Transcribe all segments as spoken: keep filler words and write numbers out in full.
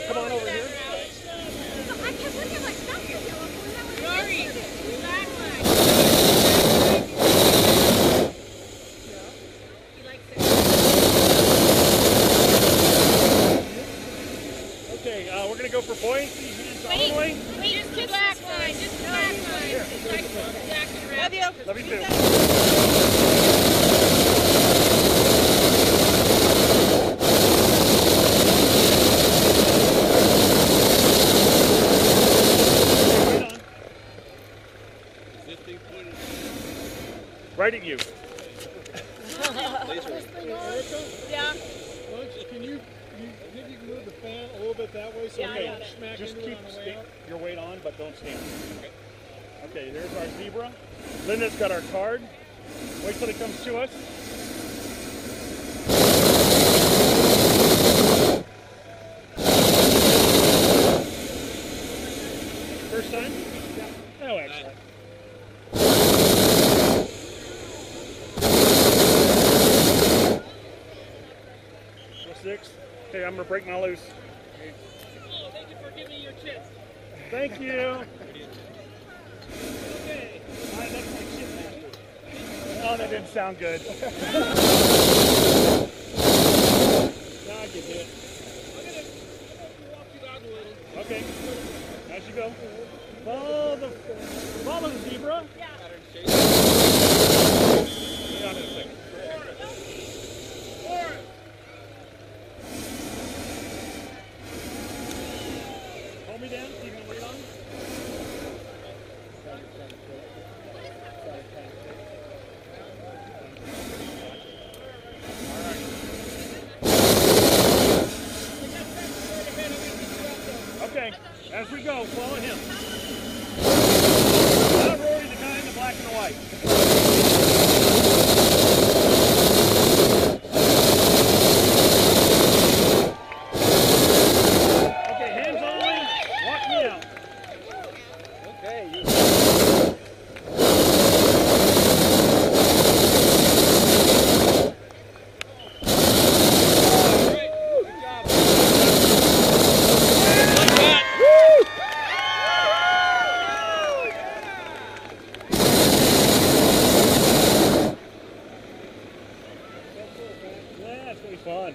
come on over here. I kept looking like that's the yellow one. That was sorry. Black one. He likes it. Okay, uh, we're gonna go for buoyancy. Hands all the way. Wait, just the black line. Just the black line. It's like black and red. Love you. Love you too. Right at you. Yeah. Can you, you maybe you can move the fan a little bit that way so Yeah, you yeah. don't smack Just into keep it on the way sta- out? your weight on, but don't stand. Okay, there's our zebra. Linda's got our card. Wait till it comes to us. First time? Yeah. No, excellent. Six. Okay, I'm gonna break my loose. Oh, thank you for giving me your chips. Thank you. Okay. All right, that's my chip master. Oh, that didn't sound good. Now I get hit. I'm gonna, I'm gonna walk you out a little. Okay. As you go. Follow the follow the zebra. Yeah. Hang on in a second. Hold me down, keep my weight on. Okay, as we go, follow him. Now Rory, the guy in the black and the white. Okay, hands only, walk me out. Okay. You Yeah, it's gonna be fun.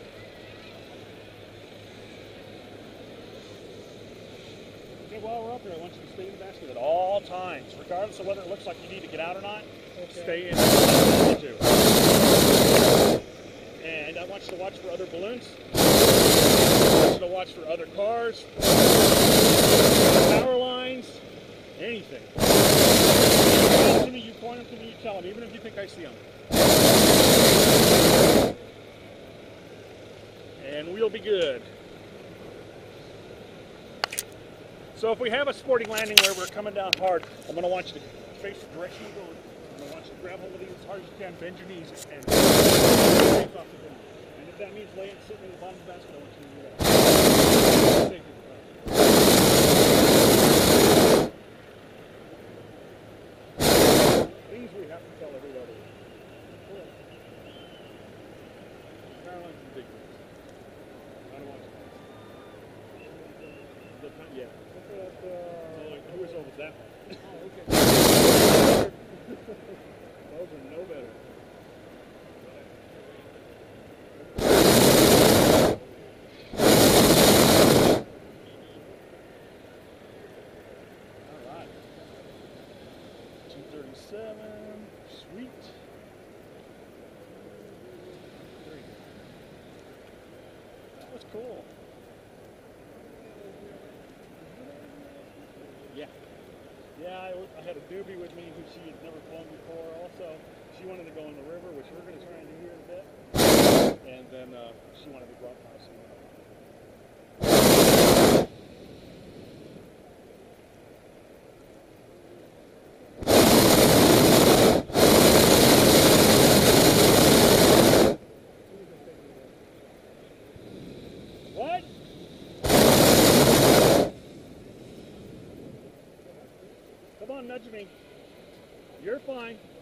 Okay, while we're up here, I want you to stay in the basket at all times, regardless of whether it looks like you need to get out or not. Okay. Stay in the basket. And I want you to watch for other balloons. I want you to watch for other cars, power lines, anything. You point them to me, you point them to me, you tell them, even if you think I see them. And we'll be good. So if we have a sporting landing where we're coming down hard, I'm going to want you to face the direction you're going. I'm going to want you to grab hold of these as hard as you can, bend your knees, and face off the ground. And if that means laying, sitting in the bottom of the basket, I want you to do that. Things we have to tell everybody. Caroline's the big ones. I don't want to. The, yeah. Look at, uh, who was over that one? Oh, okay. Those are no better. All right. two thirty-seven. Sweet. That was cool. Yeah. Yeah, I, I had a doobie with me who she had never flown before also. She wanted to go in the river, which we're going to try and do here in a bit. And then uh, she wanted to go up my seat. What? Come on, nudge me. You're fine.